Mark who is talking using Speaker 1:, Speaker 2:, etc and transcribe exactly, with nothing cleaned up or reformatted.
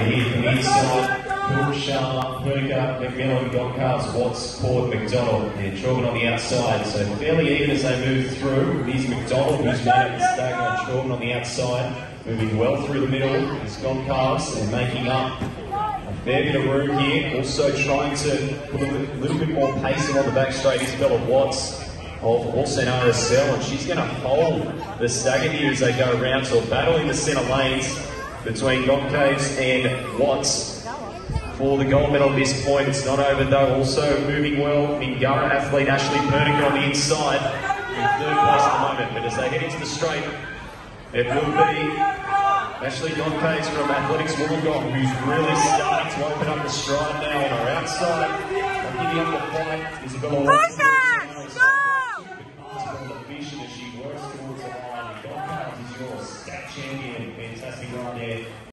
Speaker 1: here from the inside. Sharp, Pernecker, McMillan, Goncalves, Watts, Ford, McDonald, and Chorban on the outside. So fairly even as they move through. Here's McDonald, who's made up the stagger, Chorban on the outside, moving well through the middle. Here's Goncalves and making up a fair bit of room here. Also trying to put a little bit more pacing on the back straight. Isabella Watts of also R S L, and she's going to hold the stagger here as they go around. So a battle in the centre lanes between Goncalves and Watts. For the gold medal at this point, it's not over though. Also moving well, Mingara athlete Ashley Pernecker on the inside in third place at the moment. But as they head into the straight, it will be Ashley Goncalves from Athletics Wollongong, who's really starting to open up the stride now on her outside. And giving up the fight, Isabella Watts. As she works towards the line. Goncalves is your stat champion. Fantastic run there.